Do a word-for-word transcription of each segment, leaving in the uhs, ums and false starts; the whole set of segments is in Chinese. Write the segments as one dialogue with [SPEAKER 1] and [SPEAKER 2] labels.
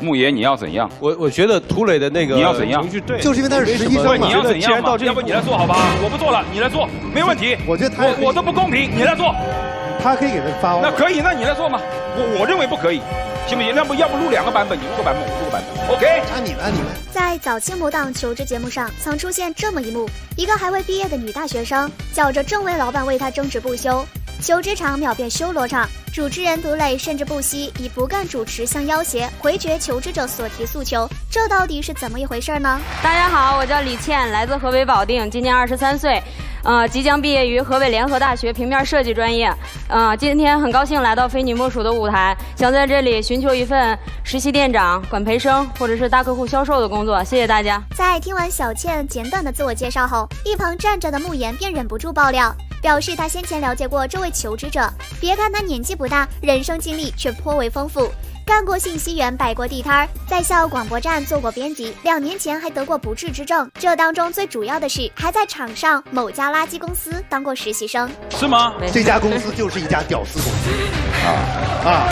[SPEAKER 1] 牧爷，你要怎样？
[SPEAKER 2] 我我觉得涂磊的那个
[SPEAKER 1] 你要怎样？
[SPEAKER 2] 程序对，
[SPEAKER 3] 就是因为他是实习生嘛。
[SPEAKER 1] 你要怎样嘛？要不你来做好吧？我不做了，你来做，没问题。
[SPEAKER 3] 我觉得他
[SPEAKER 1] 我我都不公平，你来做。
[SPEAKER 3] 他可以给他发。
[SPEAKER 1] 那可以，那你来做嘛。我我认为不可以，行不行？要不要不录两个版本，你录个版本，我录个版本。OK。
[SPEAKER 3] 按你的，按你的。
[SPEAKER 4] 在早期某档求职节目上，曾出现这么一幕：一个还未毕业的女大学生，叫着正为老板为她争执不休。求职场秒变修罗场，主持人涂磊甚至不惜以不干主持相要挟，回绝求职者所提诉求。这到底是怎么一回事呢？
[SPEAKER 5] 大家好，我叫李倩，来自河北保定，今年二十三岁，呃，即将毕业于河北联合大学平面设计专业。呃，今天很高兴来到非你莫属的舞台，想在这里寻求一份实习店长、管培生或者是大客户销售的工作。谢谢大家。
[SPEAKER 4] 在听完小倩简短的自我介绍后，一旁站着的慕言便忍不住爆料。表示他先前了解过这位求职者，别看他年纪不大，人生经历却颇为丰富，干过信息员，摆过地摊，在校广播站做过编辑，两年前还得过不治之症。这当中最主要的是，还在场上某家垃圾公司当过实习生。
[SPEAKER 1] 是吗？
[SPEAKER 3] 这家公司就是一家屌丝公司啊啊，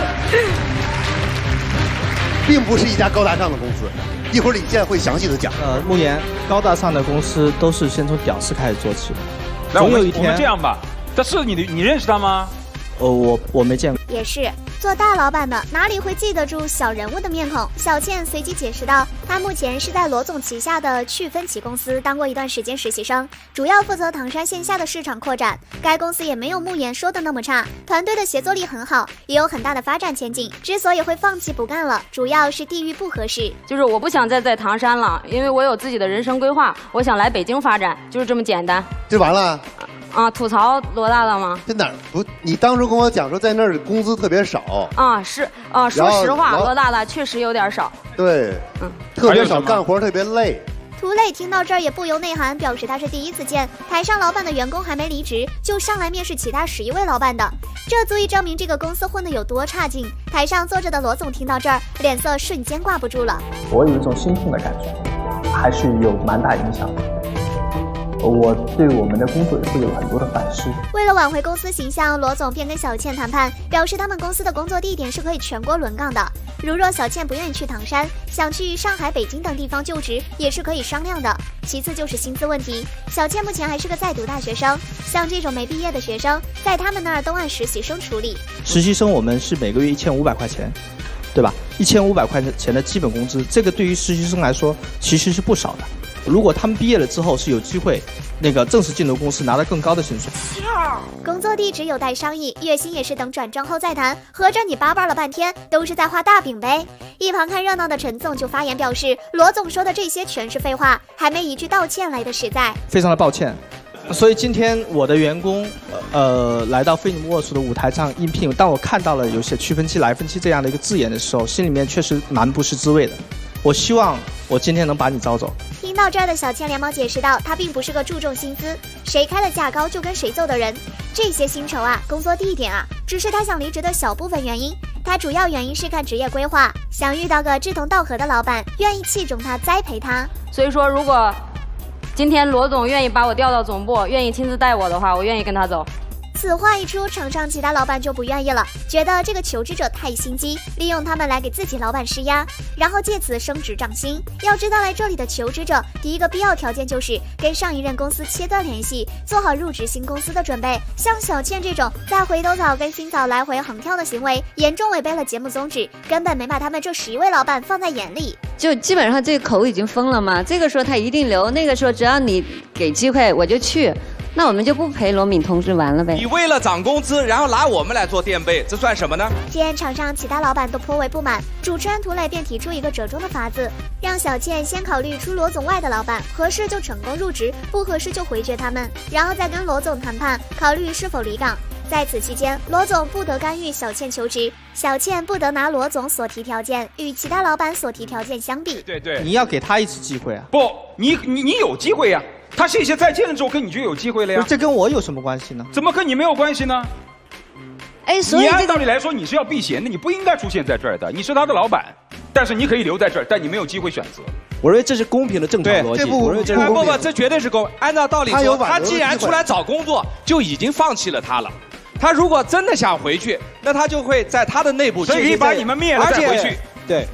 [SPEAKER 3] 并不是一家高大上的公司。一会儿李健会详细的讲。
[SPEAKER 6] 呃，慕言，高大上的公司都是先从屌丝开始做起的。
[SPEAKER 1] 总有一天，我们这样吧，他是你的，你认识他吗？
[SPEAKER 6] 哦，我我没见过。
[SPEAKER 4] 也是，做大老板的哪里会记得住小人物的面孔？小倩随即解释道，她目前是在罗总旗下的趣分歧公司当过一段时间实习生，主要负责唐山线下的市场扩展。该公司也没有慕言说的那么差，团队的协作力很好，也有很大的发展前景。之所以会放弃不干了，主要是地域不合适。
[SPEAKER 5] 就是我不想再在唐山了，因为我有自己的人生规划，我想来北京发展，就是这么简单。
[SPEAKER 3] 就完了。
[SPEAKER 5] 啊，吐槽罗大大吗？
[SPEAKER 3] 在哪儿不？你当初跟我讲说在那儿工资特别少
[SPEAKER 5] 啊，是啊，说实话，罗大大确实有点少。
[SPEAKER 3] 对，嗯，特别少，干活特别累。
[SPEAKER 4] 涂磊听到这儿也不由内涵，表示他是第一次见台上老板的员工还没离职就上来面试其他十一位老板的，这足以证明这个公司混得有多差劲。台上坐着的罗总听到这儿，脸色瞬间挂不住了。
[SPEAKER 6] 我有一种心痛的感觉，还是有蛮大影响的。我对我们的工作也会有很多的反思。
[SPEAKER 4] 为了挽回公司形象，罗总便跟小倩谈判，表示他们公司的工作地点是可以全国轮岗的。如若小倩不愿意去唐山，想去上海、北京等地方就职，也是可以商量的。其次就是薪资问题，小倩目前还是个在读大学生，像这种没毕业的学生，在他们那儿都按实习生处理。
[SPEAKER 6] 实习生我们是每个月一千五百块钱，对吧？一千五百块钱的基本工资，这个对于实习生来说其实是不少的。如果他们毕业了之后是有机会那个正式进入公司拿到更高的薪水。
[SPEAKER 4] 工作地址有待商议，月薪也是等转正后再谈。合着你叭叭了半天都是在画大饼呗。一旁看热闹的陈总就发言表示，罗总说的这些全是废话，还没一句道歉来的实在。
[SPEAKER 6] 非常的抱歉。所以今天我的员工呃来到非你莫属的舞台上应聘，当我看到了有些区分期、来分期这样的一个字眼的时候，心里面确实蛮不是滋味的。我希望我今天能把你招走。
[SPEAKER 4] 听到这儿的小倩连忙解释道，她并不是个注重薪资，谁开的价高就跟谁走的人。这些薪酬啊，工作地点啊，只是她想离职的小部分原因。她主要原因是看职业规划，想遇到个志同道合的老板，愿意器重她、栽培她。
[SPEAKER 5] 所以说，如果今天罗总愿意把我调到总部，愿意亲自带我的话，我愿意跟他走。
[SPEAKER 4] 此话一出，场上其他老板就不愿意了，觉得这个求职者太心机，利用他们来给自己老板施压，然后借此升职涨薪。要知道来这里的求职者，第一个必要条件就是跟上一任公司切断联系，做好入职新公司的准备。像小倩这种在回头草跟新草来回横跳的行为，严重违背了节目宗旨，根本没把他们这十一位老板放在眼里。
[SPEAKER 7] 就基本上这个口已经封了嘛，这个说他一定留，那个说只要你给机会我就去。那我们就不陪罗敏同志玩了呗？
[SPEAKER 8] 你为了涨工资，然后拿我们来做垫背，这算什么呢？
[SPEAKER 4] 见场上其他老板都颇为不满，主持人涂磊便提出一个折中的法子，让小倩先考虑出罗总外的老板，合适就成功入职，不合适就回绝他们，然后再跟罗总谈判，考虑是否离岗。在此期间，罗总不得干预小倩求职，小倩不得拿罗总所提条件与其他老板所提条件相比。
[SPEAKER 1] 对对，
[SPEAKER 6] 你要给他一次机会啊！
[SPEAKER 1] 不，你你你有机会呀、啊。他谢谢再见了之后，跟你就有机会了呀。
[SPEAKER 6] 这跟我有什么关系呢？
[SPEAKER 1] 怎么跟你没有关系呢？
[SPEAKER 7] 哎，所以、这个、
[SPEAKER 1] 你按道理来说你是要避嫌的，你不应该出现在这儿的。你是他的老板，但是你可以留在这儿，但你没有机会选择。
[SPEAKER 2] 我认为这是公平的正常逻辑。
[SPEAKER 3] 不
[SPEAKER 2] 我认为这是
[SPEAKER 8] 不不，这绝对是公。按照道理说，他既然出来找工作，就已经放弃了他了。他如果真的想回去，那他就会在他的内部，
[SPEAKER 1] 所以把你们灭了再回去。
[SPEAKER 2] 对。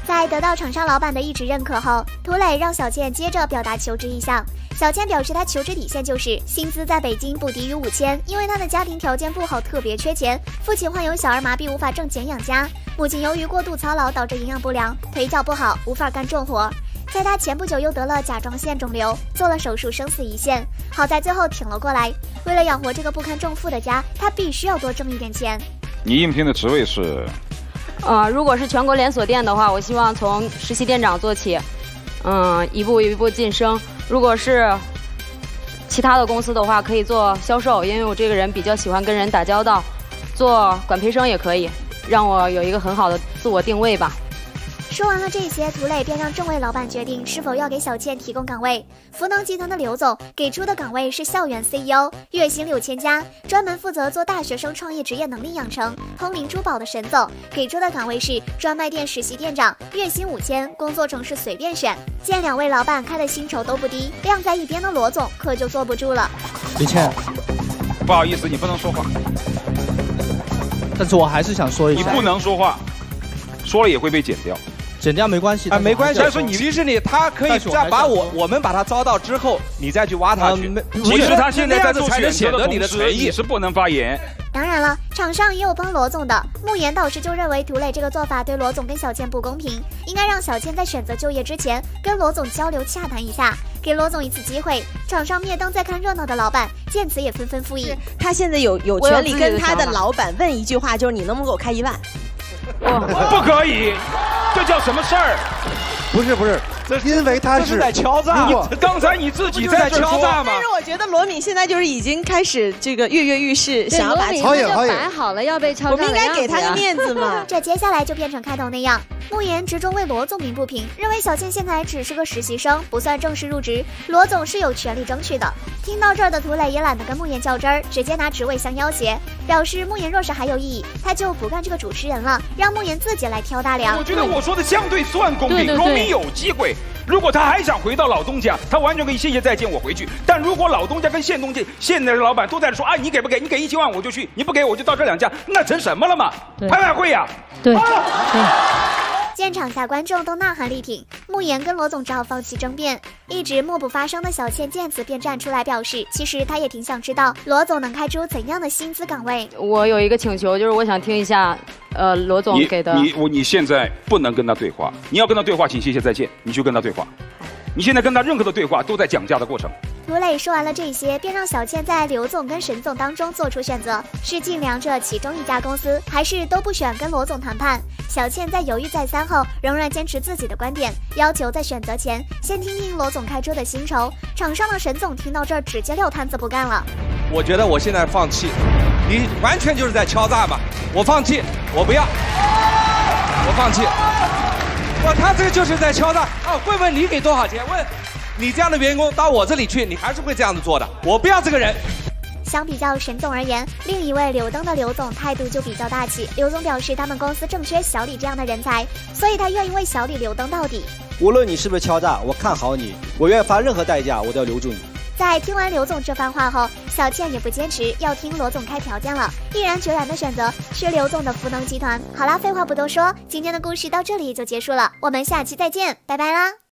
[SPEAKER 4] 在得到厂商老板的一致认可后，涂磊让小倩接着表达求职意向。小倩表示，她求职底线就是薪资在北京不低于五千，因为她的家庭条件不好，特别缺钱。父亲患有小儿麻痹，无法挣钱养家；母亲由于过度操劳导致营养不良，腿脚不好，无法干重活。在她前不久又得了甲状腺肿瘤，做了手术，生死一线，好在最后挺了过来。为了养活这个不堪重负的家，她必须要多挣一点钱。
[SPEAKER 1] 你应聘的职位是？
[SPEAKER 5] 呃，如果是全国连锁店的话，我希望从实习店长做起，嗯，一步一步晋升。如果是其他的公司的话，可以做销售，因为我这个人比较喜欢跟人打交道，做管培生也可以，让我有一个很好的自我定位吧。
[SPEAKER 4] 说完了这些，涂磊便让政委老板决定是否要给小倩提供岗位。福能集团的刘总给出的岗位是校园 C E O， 月薪六千加，专门负责做大学生创业职业能力养成。通灵珠宝的沈总给出的岗位是专卖店实习店长，月薪五千，工作城市随便选。见两位老板开的薪酬都不低，晾在一边的罗总可就坐不住了。
[SPEAKER 6] 李倩，
[SPEAKER 1] 不好意思，你不能说话。
[SPEAKER 6] 但是我还是想说一下，
[SPEAKER 1] 你不能说话，说了也会被剪掉。
[SPEAKER 6] 剪掉没关系
[SPEAKER 8] 啊，没关系。但是你其实你他可以这样把我我们把他招到之后，你再去挖他去。
[SPEAKER 1] 其实他现在在做选
[SPEAKER 8] 择的同时，
[SPEAKER 1] 你是不能发言。
[SPEAKER 4] 当然了，场上也有帮罗总的。慕言导师就认为涂磊这个做法对罗总跟小倩不公平，应该让小倩在选择就业之前跟罗总交流洽谈一下，给罗总一次机会。场上灭灯在看热闹的老板见此也纷纷附议。
[SPEAKER 9] 他现在有有权利跟他的老板问一句话，就是你能不能给我开一万？
[SPEAKER 1] 不可以。这叫什么事儿？
[SPEAKER 3] 不是不是，因为他是
[SPEAKER 8] 在敲诈。
[SPEAKER 1] 刚才你自己在
[SPEAKER 8] 敲诈吗？
[SPEAKER 9] 但是我觉得罗敏现在就是已经开始这个跃跃欲试，想要把
[SPEAKER 7] 曹颖摆好了要被敲诈，
[SPEAKER 9] 我们应该给他个面子嘛。
[SPEAKER 4] 这接下来就变成开头那样。慕言直中为罗总鸣不平，认为小倩现在只是个实习生，不算正式入职，罗总是有权利争取的。听到这儿的涂磊也懒得跟慕言较真儿，直接拿职位相要挟，表示慕言若是还有异议，他就不干这个主持人了，让慕言自己来挑大梁。
[SPEAKER 1] 我觉得我说的相对算公平，罗敏有机会。如果他还想回到老东家，他完全可以谢谢再见我回去。但如果老东家跟现东家现在的老板都在说，啊，你给不给？你给一千万我就去，你不给我就到这两家，那成什么了嘛？拍卖会呀！
[SPEAKER 5] 对。
[SPEAKER 4] 见场下观众都呐喊力挺，慕言跟罗总只好放弃争辩。一直默不发声的小倩见此便站出来表示，其实她也挺想知道罗总能开出怎样的薪资岗位。
[SPEAKER 5] 我有一个请求，就是我想听一下，呃，罗总给的。
[SPEAKER 1] 你我你现在不能跟他对话，你要跟他对话，请谢谢再见，你去跟他对话。你现在跟他任何的对话都在讲价的过程。
[SPEAKER 4] 涂磊说完了这些，便让小倩在刘总跟沈总当中做出选择，是进两者其中一家公司，还是都不选跟罗总谈判。小倩在犹豫再三后，仍然坚持自己的观点，要求在选择前先听听罗总开出的薪酬。场上的沈总听到这儿，直接撂摊子不干了。
[SPEAKER 8] 我觉得我现在放弃，你完全就是在敲诈嘛！我放弃，我不要，我放弃。哇，他这个就是在敲诈啊！问问你给多少钱？问你这样的员工到我这里去，你还是会这样子做的。我不要这个人。
[SPEAKER 4] 相比较沈总而言，另一位刘登的刘总态度就比较大气。刘总表示，他们公司正缺小李这样的人才，所以他愿意为小李留登到底。
[SPEAKER 2] 无论你是不是敲诈，我看好你，我愿花任何代价，我都要留住你。
[SPEAKER 4] 在听完刘总这番话后，小倩也不坚持要听罗总开条件了，毅然决然的选择是刘总的福能集团。好啦，废话不多说，今天的故事到这里就结束了，我们下期再见，拜拜啦。